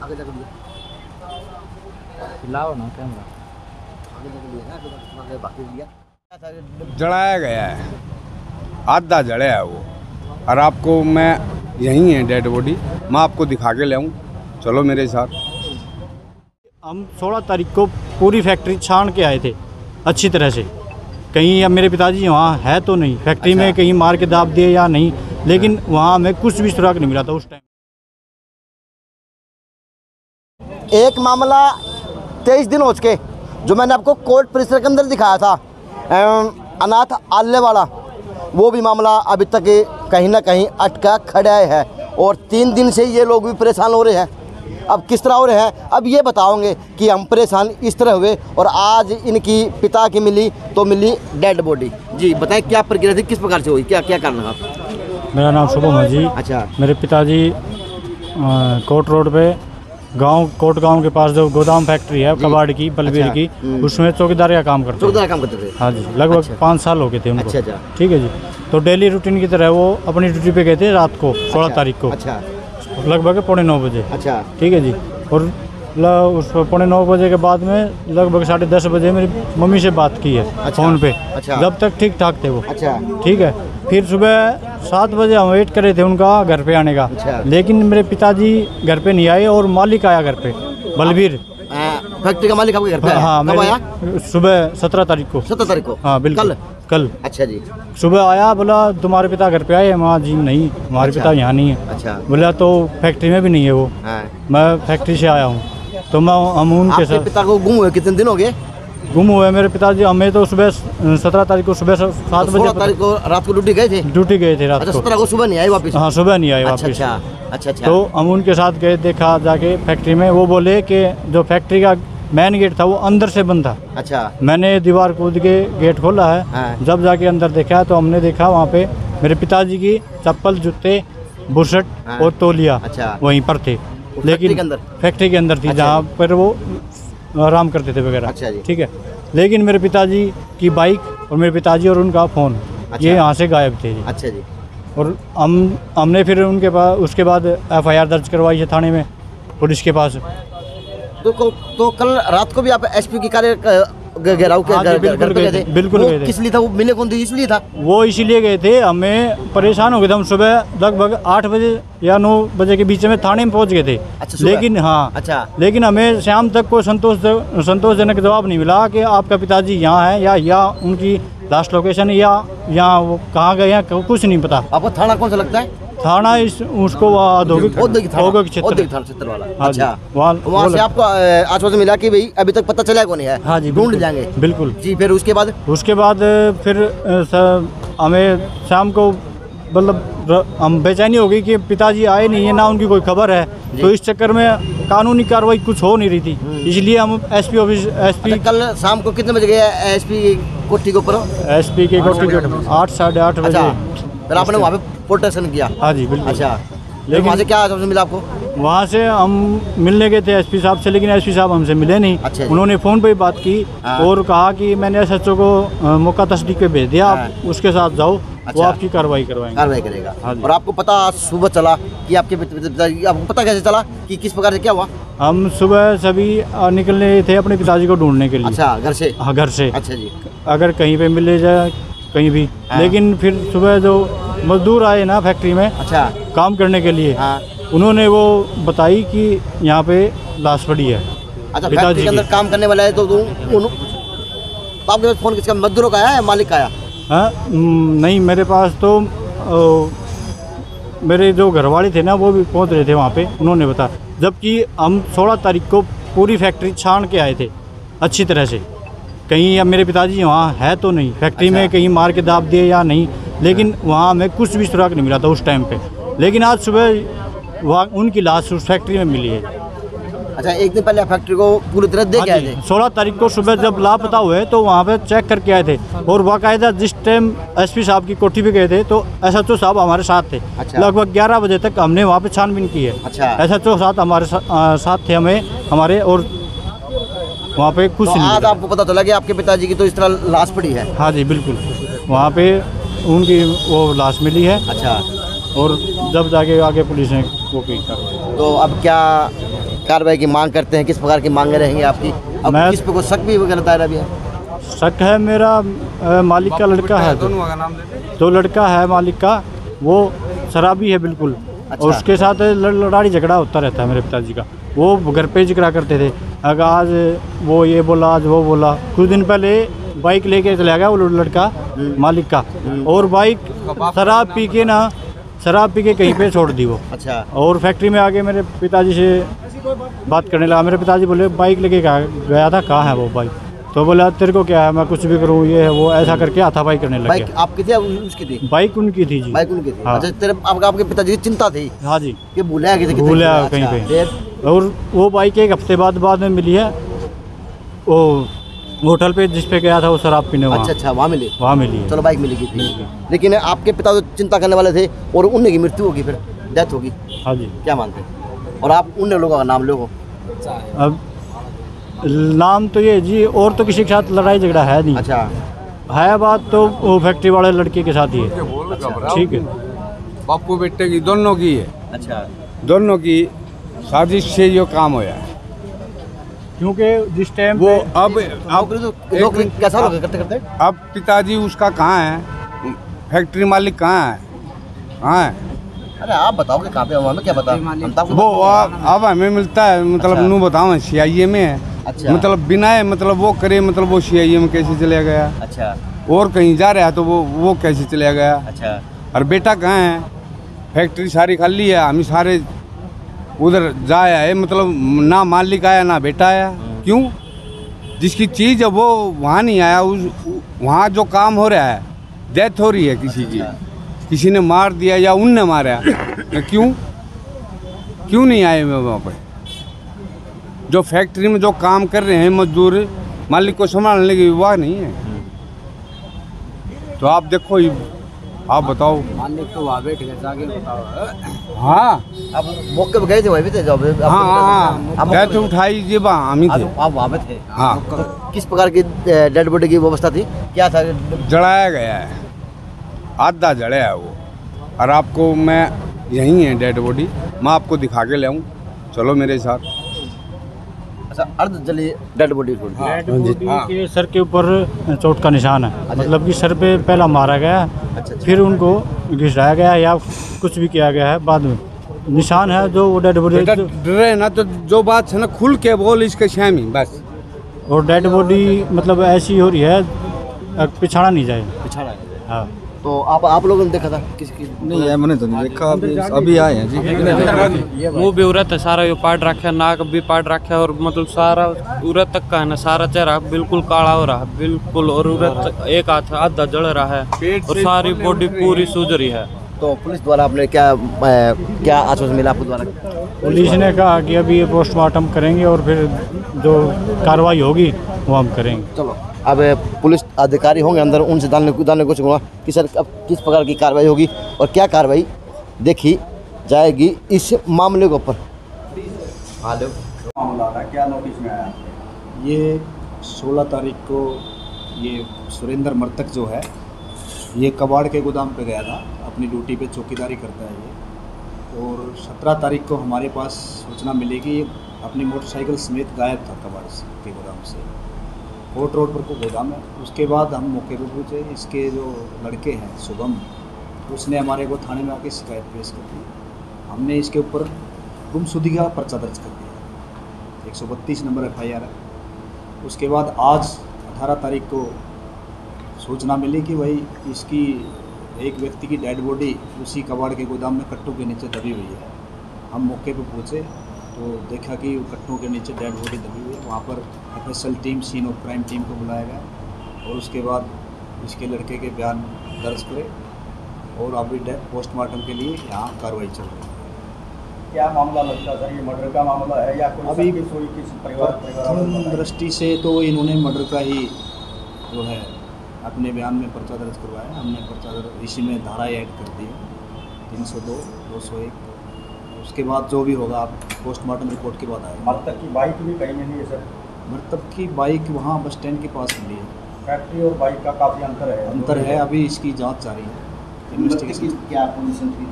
आगे जाकर दिया लाओ ना कैमरा। आगे जाकर दिया ना आगे बाकी दिया जलाया गया है, आधा जलाया है वो। और आपको मैं यहीं है डेड बॉडी, मैं आपको दिखा के ले आऊँ, चलो मेरे साथ। हम 16 तारीख को पूरी फैक्ट्री छान के आए थे अच्छी तरह से। कहीं अब मेरे पिताजी वहाँ है तो नहीं फैक्ट्री में, कहीं मार के दाब दिए या नहीं, लेकिन वहाँ हमें कुछ भी सुराग नहीं मिला था उस टाइम। एक मामला 23 दिन हो चुके जो मैंने आपको कोर्ट परिसर के अंदर दिखाया था, अनाथ आलय वाला, वो भी मामला अभी तक कहीं ना कहीं अटका खड़ा है और 3 दिन से ये लोग भी परेशान हो रहे हैं। अब किस तरह हो रहे हैं अब ये बताओगे कि हम परेशान इस तरह हुए और आज इनकी पिता की मिली तो मिली डेड बॉडी। जी बताएं क्या प्रक्रिया थी, किस प्रकार से हुई, क्या क्या कारण था? मेरा नाम शुभम है जी। अच्छा। मेरे पिताजी कोट रोड पे कोट गांव के पास जो गोदाम फैक्ट्री है कबाड़ की बलबीर की, उसमें चौकीदार का काम करते चौकीदार काम करते थे। हाँ जी, लगभग 5 साल हो गए थे उनको। अच्छा। ठीक है जी। तो डेली रूटीन की तरह वो अपनी ड्यूटी पे गए थे रात को 16 तारीख को। अच्छा। लगभग 9:15 बजे। अच्छा। ठीक है जी। और उस 9:15 बजे के बाद में लगभग 10:30 बजे मेरी मम्मी से बात की है फ़ोन पे। अच्छा। जब तक ठीक ठाक थे वो। अच्छा। ठीक है। फिर सुबह 7 बजे हम वेट कर रहे थे उनका घर पे आने का। अच्छा। लेकिन मेरे पिताजी घर पे नहीं आए और मालिक आया घर पे, बलबीर फैक्ट्री का मालिक आपके घर पे आया? हाँ, कब आया? सुबह 17 तारीख को। 17 तारीख को? हाँ बिल्कुल कल। अच्छा जी। सुबह आया, बोला तुम्हारे पिता घर पे आए हैं? माँ जी नहीं, हमारे पिता यहाँ नहीं है। अच्छा। बोला तो फैक्ट्री में भी नहीं है वो। मैं फैक्ट्री से आया हूँ। तो हम उनके साथ। पिता को गुम हुए कितने दिन हो गए? गुम हुए मेरे पिताजी हमें तो सुबह 17 तारीख को सुबह 7 बजे। 16 तारीख को रात को ड्यूटी गए थे? ड्यूटी गए थे रात को। 17 को सुबह नहीं आए वापस? हाँ सुबह नहीं आए वापस। अच्छा। तो हम उनके साथ गए, देखा जाके फैक्ट्री में। वो बोले कि जो फैक्ट्री का मेन गेट था वो अंदर से बंद था। अच्छा। मैंने दीवार कूद के गेट खोला है। जब जाके अंदर देखा तो हमने देखा वहाँ पे मेरे पिताजी की चप्पल, जूते, बुशर्ट और तौलिया वहीं पर थे। लेकिन फैक्ट्री के अंदर थी जहाँ पर वो आराम करते थे वगैरह। ठीक है। लेकिन मेरे पिताजी की बाइक और मेरे पिताजी और उनका फ़ोन ये यहाँ से गायब थे। अच्छा जी। और हमने फिर उनके पास उसके बाद FIR दर्ज करवाई है थाने में पुलिस के पास। तो कल रात को भी आप SP की कार्य घेराव के घर पे गए थे? बिल्कुल गए थे। किस लिए था वो? मिले कौन थे इसलिए था? वो इसीलिए गए थे, हमें परेशान हो गए थे। हम सुबह लगभग 8 बजे या 9 बजे के बीच में थाने में पहुंच गए थे। अच्छा, लेकिन हाँ। अच्छा। लेकिन हमें शाम तक कोई संतोषजनक जवाब नहीं मिला कि आपका पिताजी यहाँ है या उनकी लास्ट लोकेशन या यहाँ वो कहाँ गए हैं, कुछ नहीं पता। आपको थाना कौन सा लगता है? थाना उसको औद्योगिक क्षेत्र वाला। अच्छा। वहाँ से आपको आश्वासन मिला कि भाई अभी तक पता चला कौन है? हाँ जी, ढूंढ जाएंगे। बिल्कुल जी। फिर उसके बाद फिर हमें शाम को मतलब हम बेचैनी हो गई कि पिताजी आए नहीं है, ना उनकी कोई खबर है। तो इस चक्कर में कानूनी कार्रवाई कुछ हो नहीं रही थी, इसलिए हम SP ऑफिस कल शाम को कितने बजे गए SP कोठी के ऊपर? SP की कोठी के 8 साढ़े 8 बजे। फिर आपने वहाँ पे प्रोटेक्शन किया? हाँ जी बिल्कुल। अच्छा। लेकिन वहाँ से क्या आश्वासन मिला आपको? वहाँ से हम मिलने गए थे SP साहब से, लेकिन SP साहब हमसे मिले नहीं। अच्छा। उन्होंने फ़ोन पे ही बात की और कहा कि मैंने SHO को मौका तस्दीक पे भेज दिया, आप उसके साथ जाओ। अच्छा। वो आपकी कार्रवाई करेगा। और आपको पता सुबह चला कि आपके आपको पता कैसे चला कि किस प्रकार से क्या हुआ? हम सुबह सभी निकलने थे अपने पिताजी को ढूंढने के लिए। अच्छा। घर से? हाँ घर से। अच्छा जी। अगर कहीं पे मिले जाए कहीं भी। लेकिन फिर सुबह जो मजदूर आए ना फैक्ट्री में काम करने के लिए, उन्होंने वो बताई कि यहाँ पे लाश पड़ी है। अच्छा। फैक्ट्री के अंदर काम करने वाला है तो आपके पास फ़ोन किसका, मजदूरों का है, मालिक का आया? हाँ नहीं, मेरे पास तो मेरे जो घरवाले थे ना वो भी पहुँच रहे थे वहाँ पे, उन्होंने बताया। जबकि हम 16 तारीख को पूरी फैक्ट्री छान के आए थे अच्छी तरह से। कहीं अब मेरे पिताजी वहाँ है तो नहीं फैक्ट्री में, कहीं मार के दाब दिए या नहीं, लेकिन वहाँ हमें कुछ भी सुराग नहीं मिला था उस टाइम पे। लेकिन आज सुबह वहाँ उनकी लाश उस फैक्ट्री में मिली है। अच्छा। एक दिन पहले फैक्ट्री को पूरी तरह देख के आए थे? 16 तारीख को सुबह जब लापता हुए तो वहाँ पे चेक करके आए थे। और बाकायदा जिस टाइम SP साहब की कोठी पे गए थे तो SHO साहब हमारे साथ थे। अच्छा। लगभग 11 बजे तक हमने वहाँ पे छानबीन की है। अच्छा। SHO साहब हमारे साथ थे हमारे और वहाँ पे कुछ नहीं। आज आपको पता चला कि आपके पिताजी की तो इस तरह लाश पड़ी है? हाँ जी बिल्कुल, वहाँ पे उनकी वो लाश मिली है। अच्छा। और जब जाके आगे पुलिस ने वो की। तो अब क्या कार्रवाई की मांग करते हैं? किस प्रकार की मांगे रहेंगी आपकी? अब मैं- किस पे कोई शक भी वगैरह दायरा भी है? शक है मेरा, मालिक का लड़का है, दोनों का नाम देते। तो लड़का है मालिक का, वो शराबी है बिल्कुल। अच्छा। और उसके साथ लड़ाई झगड़ा होता रहता है मेरे पिताजी का। वो घर पे जिक्र करते थे, अगर आज वो ये बोला, आज वो बोला। कुछ दिन पहले बाइक लेके चला गया वो लड़का मालिक का, और बाइक शराब पी के कहीं पे छोड़ दी वो। अच्छा। और फैक्ट्री में आके मेरे पिताजी से बात करने लगा। मेरे पिताजी बोले बाइक लेके गया था, कहाँ है वो बाइक? तो बोला तेरे को क्या है, मैं कुछ भी करूँ, ये है वो, ऐसा करके हाथापाई करने लग बाइक गया। आपकी थी या उसकी थी? बाइक उनकी थी जी। बाइक उनकी थी। हाँ। अच्छा, तेरे आपके पिताजी की चिंता थी हाँ जी, कि भूला किसी भूला कहीं पे। और वो बाइक एक हफ्ते बाद में मिली है, वो होटल पे जिस पे गया था वो शराब पीने, अच्छा अच्छा, वहाँ मिली। वहाँ मिली है। चलो बाइक मिली थी, लेकिन आपके पिता तो चिंता करने वाले थे और उनकी की मृत्यु होगी, फिर डेथ होगी। हाँ जी। क्या मानते हैं? और आप उन लोगों का नाम लो? अब नाम तो ये जी, और तो किसी के साथ लड़ाई झगड़ा है नहीं। अच्छा। है बात तो वो फैक्ट्री वाले लड़के के साथ ही है। ठीक है, बापू बेटे की दोनों की है। अच्छा। दोनों की साजिश से ये काम होया है। क्योंकि जिस टाइम वो अब नौकरी कैसा लोग करते करते? अब पिताजी उसका कहाँ है, फैक्ट्री मालिक कहाँ है? अरे आप बताओगे कहाँ पे? हमें क्या पता? हम तो आपको वो अब हमें मिलता है, मतलब अच्छा। नू बताओ CIA में है। अच्छा। मतलब बिना मतलब वो करे, मतलब वो CIA में कैसे चला गया, अच्छा और कहीं जा रहा है तो वो कैसे चला गया? अच्छा। और बेटा कहाँ है? फैक्ट्री सारी खाली है, हम सारे उधर जाया है, मतलब ना मालिक आया ना बेटा आया। क्यों? जिसकी चीज़ है वो वहाँ नहीं आया। वहाँ जो काम हो रहा है, डेथ हो रही है किसी की, किसी ने मार दिया या उनने मारा, क्यों नहीं आए वहाँ पे? जो फैक्ट्री में जो काम कर रहे हैं मजदूर, मालिक को संभालने की विभाग नहीं है। तो आप देखो, आप बताओ। मालिक तो वहाँ बैठ गए, जाके बताओ। हाँ आप मौके पे गए थे? वहीं पे थे जब हाँ, आप डेथ उठाई जी बा हम ही थे। आप वहाँ पे थे? हाँ। तो किस प्रकार की डेड बॉडी की व्यवस्था थी? क्या था? जलाया गया है, आधा जड़ा है वो। और आपको मैं यहीं है डेड बॉडी, मैं आपको दिखा के ले आऊँ, चलो मेरे साथ। अच्छा, अर्ध जली डेड बॉडी छोड़ दी। डेड बॉडी के सर के ऊपर चोट का निशान है, मतलब कि सर पे पहला मारा गया, अच्छा। फिर उनको घिसाया गया या कुछ भी किया गया है बाद में। निशान है जो वो डेड बॉडी, बेटा डरे ना तो जो बात है ना खुल के बोल इसके शामी बस। और डेड बॉडी मतलब ऐसी हो रही है, पिछाड़ा नहीं जाए। पिछाड़ा है। हाँ। तो आप लोगों ने देखा था? किसकी? नहीं है, मैंने तो नहीं देखा, अभी आए हैं जी। मुंह भी उरत है सारा, ये पाट रखा है, नाक भी पाट रखा है, और मतलब सारा उरत तक का है ना, सारा चेहरा बिल्कुल काला हो रहा है बिल्कुल, और उरत एक हाथ आधा जल रहा है, और सारी बॉडी पूरी सूज रही है। तो पुलिस द्वारा आपने क्या आश्वासन मिला आपको द्वारा? पुलिस ने कहा कि अभी ये पोस्टमार्टम करेंगे और फिर जो कार्रवाई होगी वो हम करेंगे। चलो, अब पुलिस अधिकारी होंगे अंदर, उनसे जानने को चाहूँगा कि सर अब किस प्रकार की कार्रवाई होगी और क्या कार्रवाई देखी जाएगी इस मामले के ऊपर। मामला था, क्या नोटिस में आया? ये 16 तारीख को ये सुरेंद्र मर्तक जो है, ये कबाड़ के गोदाम पे गया था, अपनी ड्यूटी पे चौकीदारी करता है ये। और 17 तारीख को हमारे पास सूचना मिली कि ये अपनी मोटरसाइकिल समेत गायब था कबाड़ के गोदाम से। कोर्ट रोड पर को गोदाम है। उसके बाद हम मौके पर पहुँचे, इसके जो लड़के हैं शुभम, उसने हमारे को थाने में आके शिकायत पेश कर दी। हमने इसके ऊपर गुमशुदगी का पर्चा दर्ज कर दिया, 132 नंबर FIR है। उसके बाद आज 18 तारीख को सूचना मिली कि भाई इसकी एक व्यक्ति की डेड बॉडी उसी कबाड़ के गोदाम में कट्टों के नीचे दबी हुई है। हम मौके पर पहुँचे तो देखा कि कट्टों के नीचे डेड बॉडी दबी हुई है। वहाँ पर FSL team, scene of crime team को बुलाया गया और उसके बाद इसके लड़के के बयान दर्ज करे और अभी पोस्टमार्टम के लिए यहाँ कार्रवाई चल रही है। क्या मामला लगता है सर, ये मर्डर का मामला है या कोई अभी किसी परिवार प्रथम दृष्टि से तो इन्होंने मर्डर का ही जो है अपने बयान में पर्चा दर्ज करवाया। हमने पर्चा दर्ज इसी में धारा ऐड कर दी है, 302, 201। उसके बाद जो भी होगा आप पोस्टमार्टम रिपोर्ट के बाद आएगा। मृतक की बाइक भी कहीं मिली है सर? मृतक की बाइक वहाँ बस स्टैंड के पास मिली है। फैक्ट्री और बाइक का काफ़ी अंतर है। अंतर है, अभी इसकी जांच जारी है, इन्वेस्टिगेशन। क्या पोजीशन थी?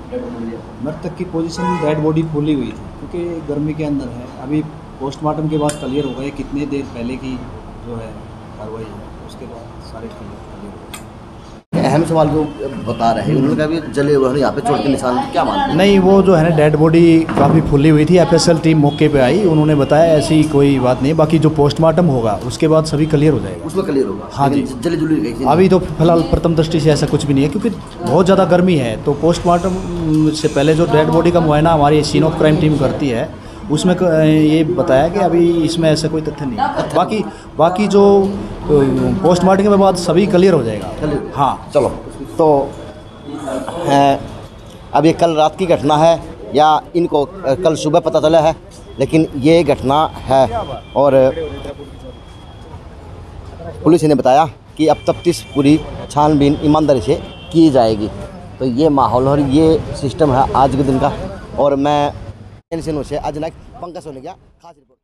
मृतक की पोजीशन डेड बॉडी फूली हुई थी क्योंकि गर्मी के अंदर है। अभी पोस्टमार्टम के बाद क्लियर होगा ये कितने देर पहले की जो है कार्रवाई है, उसके बाद सारे क्लियर हो गए। अहम सवाल जो बता रहे हैं, उन्होंने कहा भी जले हुए हैं यहाँ पे चोट के निशान, क्या मानते हैं? नहीं, वो जो है ना डेड बॉडी काफ़ी फुली हुई थी। एफएसएल टीम मौके पे आई, उन्होंने बताया ऐसी कोई बात नहीं। बाकी जो पोस्टमार्टम होगा उसके बाद सभी क्लियर हो जाएगा। उसमें क्लियर होगा। हाँ जी, जले जुली गई थी अभी तो फिलहाल प्रथम दृष्टि से ऐसा कुछ भी नहीं है क्योंकि बहुत ज़्यादा गर्मी है। तो पोस्टमार्टम से पहले जो डेड बॉडी का मुआयना हमारी सीन ऑफ क्राइम टीम करती है उसमें ये बताया कि अभी इसमें ऐसा कोई तथ्य नहीं है। बाकी जो पोस्टमार्टम के बाद सभी क्लियर हो जाएगा। हाँ चलो, तो अब ये कल रात की घटना है या इनको कल सुबह पता चला है, लेकिन ये घटना है और पुलिस ने बताया कि अब तफ्तीश पूरी छानबीन ईमानदारी से की जाएगी। तो ये माहौल और ये सिस्टम है आज के दिन का। और मैं से आज पंकज होने गया खास रिपोर्ट।